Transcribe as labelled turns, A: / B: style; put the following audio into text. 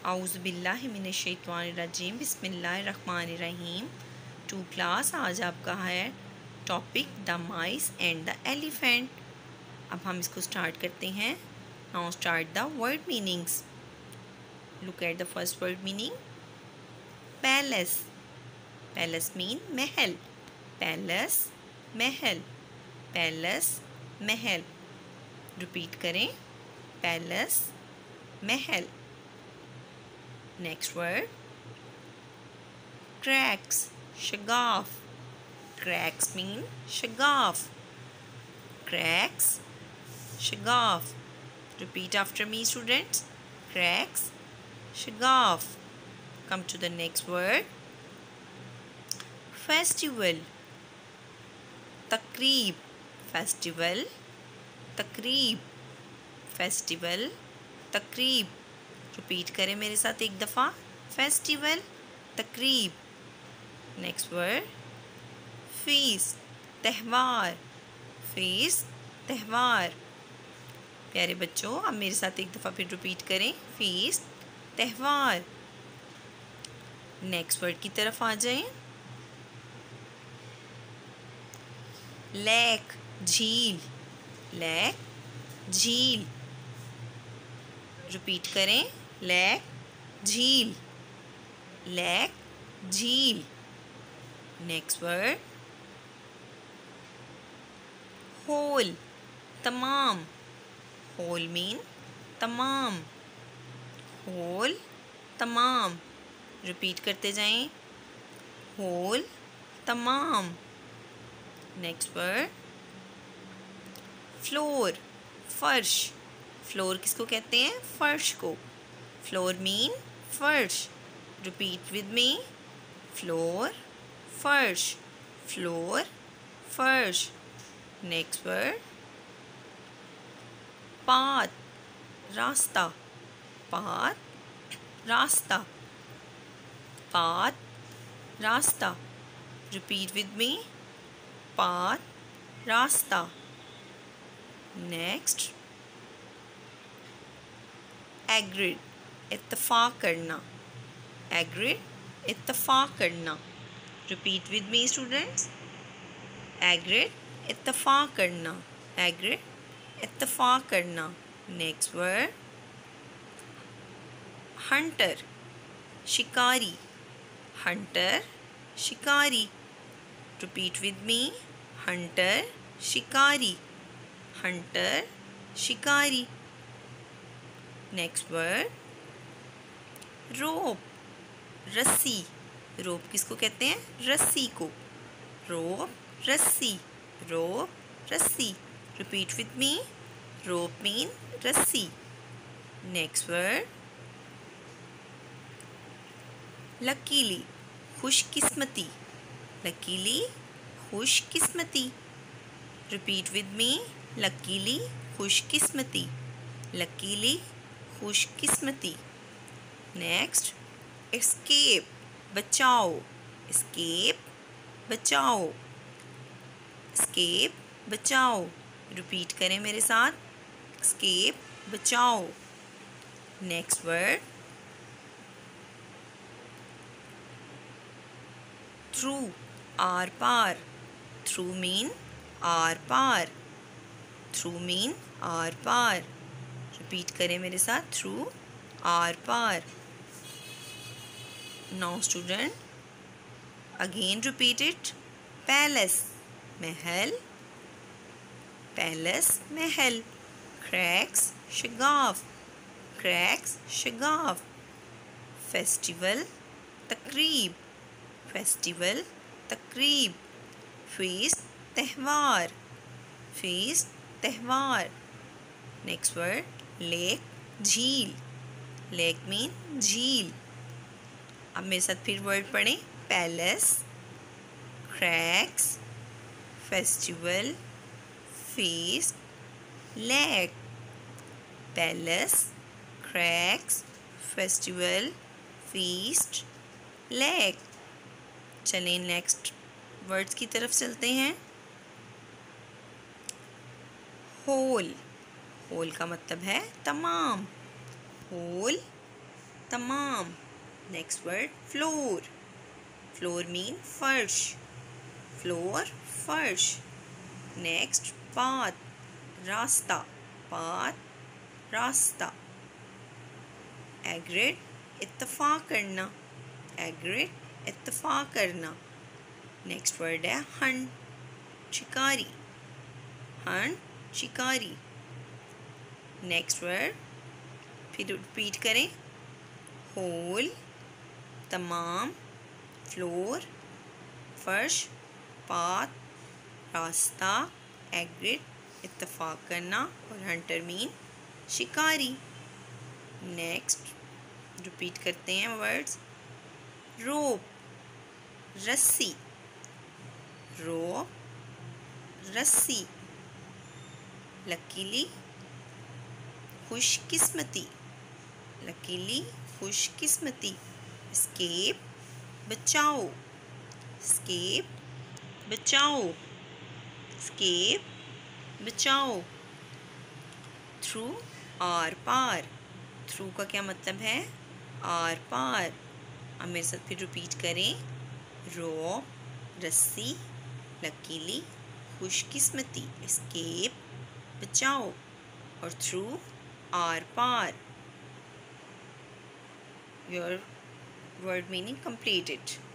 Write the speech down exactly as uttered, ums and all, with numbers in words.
A: औज़ुबिल्लाहि मिनश्शैतानिर्रजीम बिस्मिल्लाहिर्रहमानिर्रहीम। To class आज आपका है topic the mice and the elephant. अब हम इसको स्टार्ट करते हैं। Now start the word meanings. Look at the first word meaning. Palace. Palace mean महल। पैलेस महल। पैलेस महल। रिपीट करें, पैलेस महल। Next word cracks, shagaf. Cracks mean shagaf. Cracks, shagaf. Repeat after me, students. Cracks, shagaf. Come to the next word. Festival. Taqreeb. Festival. Taqreeb. Festival. Taqreeb. Repeat करें मेरे साथ एक दफ़ा। Festival, तकरीब। Next word feast, त्यौहार। Feast, त्यौहार। प्यारे बच्चों, आप मेरे साथ एक दफ़ा फिर रिपीट करें, फीस, त्यौहार। नेक्स्ट वर्ड की तरफ आ जाएं। लेक, झील। लेक, झील। रिपीट करें, लेक, झील। लेक, झील। नेक्स्ट वर्ड होल, तमाम। होल मीन तमाम। होल, तमाम। रिपीट करते जाएं, होल, तमाम। नेक्स्ट वर्ड फ्लोर, फर्श। फ्लोर किसको कहते हैं? फर्श को। फ्लोर मीन फर्श। रिपीट विद मी, फ्लोर, फर्श। फ्लोर, फर्श। नेक्स्ट वर्ड पाथ, रास्ता। पाथ, रास्ता। पाथ, रास्ता। रिपीट विद मी, पाथ, रास्ता। नेक्स्ट एग्रीड, इत्तफाक करना। एग्रीड, इत्तफाक करना। Repeat with me students, agreed, इत्तफाक करना। एग्रीड, इत्तफाक करना। नेक्स्ट वर्ड हंटर, शिकारी। हंटर, शिकारी। रिपीट विद मी, हंटर, शिकारी। हंटर, शिकारी। नेक्स्ट वर्ड रोप, रस्सी। रोप किसको कहते हैं? रस्सी को। रोप, रस्सी। रोप, रस्सी। Repeat with me, rope mean रस्सी। नेक्स्ट वर्ड लकीली, खुशकिस्मती। लकीली, खुशकिस्मती। रिपीट विद मी, लकीली, खुशकिस्मती। लकीली, खुशकिस्मती। नेक्स्ट एस्केप, बचाओ। एस्केप, बचाओ। एस्केप, बचाओ। रिपीट करें मेरे साथ, एस्केप, बचाओ। नेक्स्ट वर्ड थ्रू, आर पार। थ्रू मीन आर पार। थ्रू मीन आर पार। रिपीट करें मेरे साथ, थ्रू, आर पार। Now student again repeat it. Palace, महल। पैलेस, महल। क्रैक्स, शगाफ। क्रैक्स, शगाफ। फेस्टिवल, तकरीब। फेस्टिवल, तकरीब। फीस, त्यौहार। फीस, त्यौहार। नेक्स्ट वर्ड लेक, झील। लेक मीन झील। अब मेरे साथ फिर वर्ड पढ़ें, palace, cracks, festival, feast, lake. Palace, cracks, festival, feast, lake. चलें नेक्स्ट वर्ड्स की तरफ चलते हैं। होल, होल का मतलब है तमाम। होल, तमाम. Next word floor. Floor mean फर्श. Floor फर्श. Next path. रास्ता. Path रास्ता. Agreed इत्तफाक करना. Agreed इत्तफाक करना. Next word है hunt. शिकारी. Hunt शिकारी. Next word फिर रिपीट करें. होल तमाम. फ्लोर फर्श. पाथ रास्ता. एग्रिड इत्तफाक करना. और हंटर मीन शिकारी. नेक्स्ट रिपीट करते हैं वर्ड्स. रोप रस्सी. रोप रस्सी. लकीली खुशकिस्मती. लकीली खुशकिस्मती. स्केप बचाओ. स्केप बचाओ. स्केप बचाओ. थ्रू आर पार. थ्रू का क्या मतलब है? आर पार. अब मेरे साथ फिर रिपीट करें. रोप रस्सी. लकीली खुशकिस्मती. स्केप बचाओ. और थ्रू आर पार. Your word meaning completed.